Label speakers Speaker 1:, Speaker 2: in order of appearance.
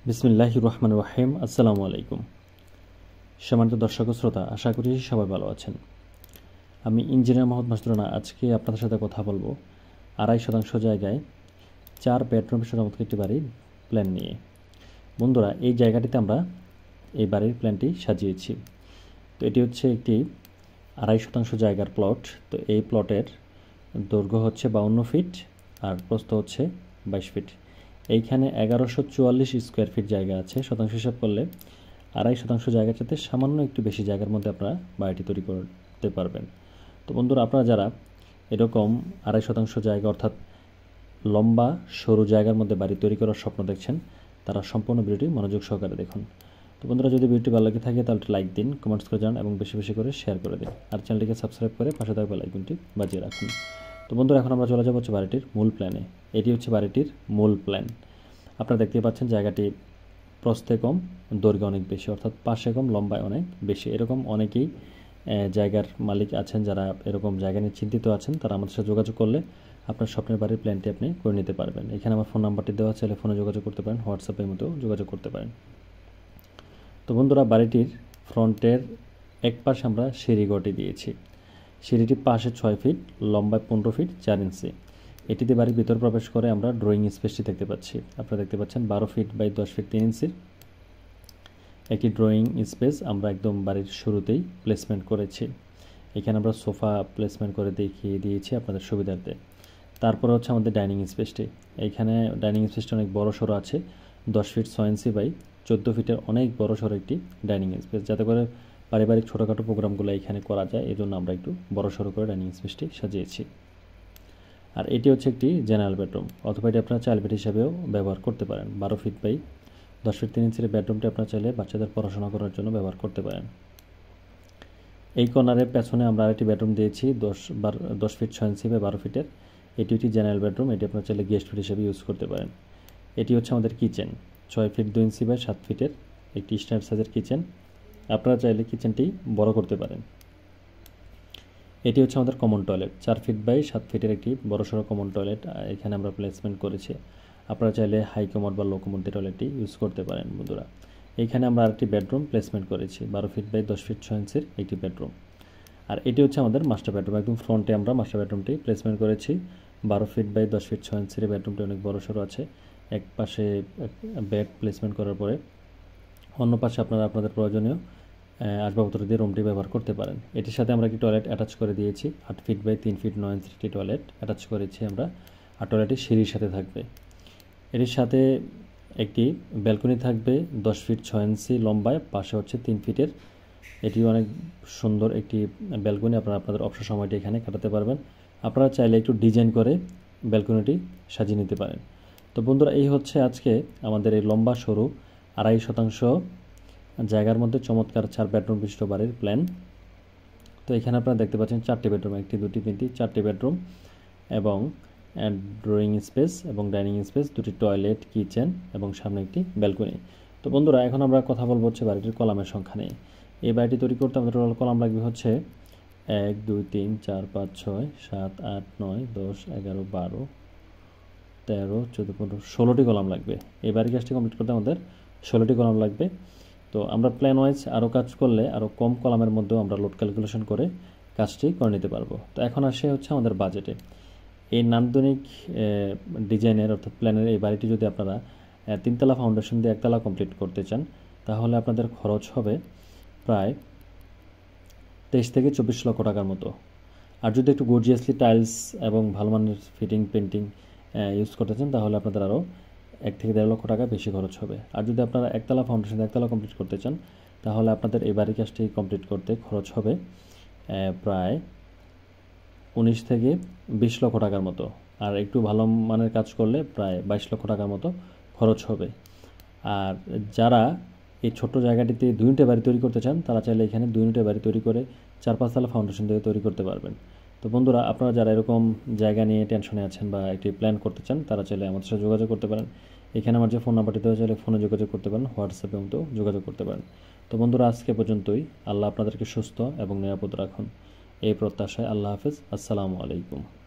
Speaker 1: বিসমিল্লাহির রহমানির রহিম। আসসালামু আলাইকুম। সম্মানিত দর্শক ও শ্রোতা, আশা করি সবাই ভালো আছেন। আমি ইঞ্জিনিয়ার মোহাম্মদ মাসুদুর। আজকে আপনাদের সাথে কথা বলবো 2.5 শতাংশ জায়গায় 4 বেডরুম চমৎকার একটি বাড়ির প্ল্যান নিয়ে। বন্ধুরা, এই জায়গাটিতে আমরা এই বাড়ির প্ল্যানটি সাজিয়েছি। তো এটি হচ্ছে একটি 2.5 শতাংশ জায়গার প্লট। তো এই প্লটের দৈর্ঘ্য হচ্ছে 52 ফিট আর প্রস্থ হচ্ছে 22 ফিট। এইখানে 1144 স্কোয়ার ফিট জায়গা আছে। শতাংশ হিসাব করলে 2.5 শতাংশ জায়গার সাথে সামান্য একটু বেশি জায়গার মধ্যে আপনারা বাড়িটি তৈরি করতে পারবেন। তো বন্ধুরা, আপনারা যারা এরকম 2.5 শতাংশ জায়গা অর্থাৎ লম্বা সরু জায়গার মধ্যে বাড়ি তৈরি করার স্বপ্ন দেখছেন, তারা সম্পূর্ণ ভিডিওটি মনোযোগ সহকারে দেখুন। তো বন্ধুরা, যদি ভিডিওটি ভালো লাগে থাকে তাহলে লাইক দিন, কমেন্টস করে জানান এবং বেশি বেশি করে শেয়ার করে দিন। আর চ্যানেলটিকে সাবস্ক্রাইব করে পাশে থাকা বেল আইকনটি বাজিয়ে রাখুন। তো বন্ধুরা, এখন আমরা চলে যাব হচ্ছে বাড়িটির মূল প্ল্যানে। এটি হচ্ছে বাড়িটির মূল প্ল্যান। আপনারা দেখতে পাচ্ছেন জায়গাটি প্রস্থে কম, দৈর্ঘ্যে অনেক বেশি, অর্থাৎ পাশে কম, লম্বায় অনেক বেশি। এরকম অনেকেই জায়গার মালিক আছেন যারা এরকম জায়গা নিয়ে চিন্তিত আছেন। তারা আমাদের সাথে যোগাযোগ করলে আপনার স্বপ্নের বাড়ির প্ল্যানটি আপনি করে নিতে পারবেন। এখানে আমার ফোন নাম্বারটি দেওয়া আছে, ফোনে যোগাযোগ করতে পারেন, হোয়াটসঅ্যাপের মতো যোগাযোগ করতে পারেন। তো বন্ধুরা, বাড়িটির ফ্রন্টের এক পাশে আমরা সিঁড়িঘরটি দিয়েছি। সিঁড়িটি পাশে 6 ফিট, লম্বায় 15 ফিট 4 ইঞ্চি। এটিতে বাড়ির ভিতর প্রবেশ করে আমরা ড্রয়িং স্পেসটি দেখতে পাচ্ছি। আপনারা দেখতে পাচ্ছেন 12 ফিট বাই 10 ফিট 3 ইঞ্চির একটি ড্রয়িং স্পেস আমরা একদম বাড়ির শুরুতেই প্লেসমেন্ট করেছি। এখানে আমরা সোফা প্লেসমেন্ট করে দেখিয়ে দিয়েছি আপনাদের সুবিধার্থে। তারপরে হচ্ছে আমাদের ডাইনিং স্পেসটি। এইখানে ডাইনিং স্পেসটি অনেক বড় সড়ো আছে, 10 ফিট 6 ইঞ্চি বাই 14 ফিটের অনেক বড় সড়ো একটি ডাইনিং স্পেস, যাতে করে পারিবারিক ছোটোখাটো প্রোগ্রামগুলো এখানে করা যায়। এই জন্য আমরা একটু বড় সড়ো করে ডাইনিং স্পেসটি সাজিয়েছি। আর এটি হচ্ছে একটি জেনারেল বেডরুম, অথবা এটি আপনারা চাইল্ড বেড হিসাবেও ব্যবহার করতে পারেন। 12 ফিট বাই 10 ফিট 3 ইঞ্চির বেডরুমটি আপনারা চাইলে বাচ্চাদের পড়াশোনা করার জন্য ব্যবহার করতে পারেন। এই কর্নারের পেছনে আমরা আরেকটি বেডরুম দিয়েছি 10 ফিট 6 ইঞ্চি বাই 12 ফিটের। এটি একটি জেনারেল বেডরুম, এটি আপনারা চাইলে গেস্ট বেড হিসেবে ইউজ করতে পারেন। এটি হচ্ছে আমাদের কিচেন, 6 ফিট 2 ইঞ্চি বাই 7 ফিটের একটি স্ট্যান্ডার্ড সাইজের কিচেন। আপনারা চাইলে কিচেনটি বড় করতে পারেন। এটি হচ্ছে আমাদের কমন টয়লেট, 4 ফিট বাই 7 ফিটের একটি বড়সড় কমন টয়লেট এখানে আমরা প্লেসমেন্ট করেছি। আপনারা চাইলে হাই কমোড বা লো কমোড টয়লেটটি ইউজ করতে পারেন। বন্ধুরা, এইখানে আমরা আরেকটি বেডরুম প্লেসমেন্ট করেছি, 12 ফিট বাই 10 ফিট 6 ইঞ্চির একটি বেডরুম। আর এটি হচ্ছে আমাদের মাস্টার বেডরুম, একদম ফ্রন্টে আমরা মাস্টার বেডরুমটি প্লেসমেন্ট করেছি। 12 ফিট বাই 10 ফিট 6 ইঞ্চির বেডরুমটি অনেক বড়সড় আছে। এক পাশে বেড প্লেসমেন্ট করার পরে অন্য পাশে আপনারা আপনাদের প্রয়োজনীয় আসবাবপত্র দিয়ে রুমটি ব্যবহার করতে পারেন। এটির সাথে আমরা একটি টয়লেট অ্যাটাচ করে দিয়েছি, 8 ফিট বাই 3 ফিট 9 ইঞ্চির একটি টয়লেট অ্যাটাচ করেছি আমরা। আর টয়লেটটি সিঁড়ির সাথে থাকবে। এটির সাথে একটি ব্যালকনি থাকবে 10 ফিট 6 ইঞ্চি লম্বায়, পাশে হচ্ছে 3 ফিটের। এটি অনেক সুন্দর একটি ব্যালকনি, আপনারা আপনাদের অবসর সময়টি এখানে কাটাতে পারবেন। আপনারা চাইলে একটু ডিজাইন করে ব্যালকনিটি সাজিয়ে নিতে পারেন। তো বন্ধুরা, এই হচ্ছে আজকে আমাদের এই লম্বা সরু 2.5 শতাংশ জায়গার মধ্যে চমৎকার 4 বেডরুম বিশিষ্ট বাড়ির প্ল্যান। তো এখানে আপনারা দেখতে পাচ্ছেন 4টি বেডরুম, 1টি 2টি 3টি 4টি বেডরুম এবং ড্রয়িং স্পেস এবং ডাইনিং স্পেস, 2টি টয়লেট, কিচেন এবং সামনে একটি ব্যালকনি। তো বন্ধুরা, এখন আমরা কথা বলবো হচ্ছে বাড়িটির কলামের সংখ্যা নিয়ে। এই বাড়িটি তৈরি করতে আমাদের টোটাল কলাম লাগবে হচ্ছে 1 2 3 4 5 6 7 8 9 10 11 12 13 14 15 16টি কলাম লাগবে। এই বাড়ির কাজটি কমপ্লিট করতে আমাদের 16টি কলাম লাগবে। তো আমরা প্ল্যান ওয়াইজ আরও কাজ করলে আরও কম কলামের মধ্যেও আমরা লোড ক্যালকুলেশন করে কাজটি করে নিতে পারবো। তো এখন আসে হচ্ছে আমাদের বাজেটে। এই নান্দনিক ডিজাইনের অর্থাৎ প্ল্যানের এই বাড়িটি যদি আপনারা 3তলা ফাউন্ডেশন দিয়ে 1তলা কমপ্লিট করতে চান, তাহলে আপনাদের খরচ হবে প্রায় 23 থেকে 24 লক্ষ টাকার মতো। আর যদি একটু গর্জিয়াসলি টাইলস এবং ভালো মানের ফিটিং পেন্টিং ইউজ করতে চান, তাহলে আপনাদের আরও 1 থেকে 1.5 লক্ষ টাকা বেশি খরচ হবে। আর যদি আপনারা 1তলা ফাউন্ডেশন 1তলা কমপ্লিট করতে চান, তাহলে আপনাদের এই বাড়ির কাজটি কমপ্লিট করতে খরচ হবে প্রায় 19 থেকে 20 লক্ষ টাকার মতো। আর একটু ভালো মানের কাজ করলে প্রায় 22 লক্ষ টাকার মতো খরচ হবে। আর যারা এই ছোট্ট জায়গাটিতে 2 ইউনিটের বাড়ি তৈরি করতে চান, তারা চাইলে এখানে 2 ইউনিটের বাড়ি তৈরি করে 4-5 তলা ফাউন্ডেশন দিয়ে তৈরি করতে পারবেন। তো বন্ধুরা, আপনারা যারা এরকম জায়গা নিয়ে টেনশনে আছেন বা একটি প্ল্যান করতে চান, তারা চাইলে আমাদের সাথে যোগাযোগ করতে পারেন। এখানে আমার যে ফোন নাম্বারটি দেওয়া, চাইলে ফোনে যোগাযোগ করতে পারেন, হোয়াটসঅ্যাপের মতো যোগাযোগ করতে পারেন। তো বন্ধুরা, আজকে পর্যন্তই। আল্লাহ আপনাদেরকে সুস্থ এবং নিরাপদ রাখুন, এই প্রত্যাশায়। আল্লাহ হাফেজ। আসসালামু আলাইকুম।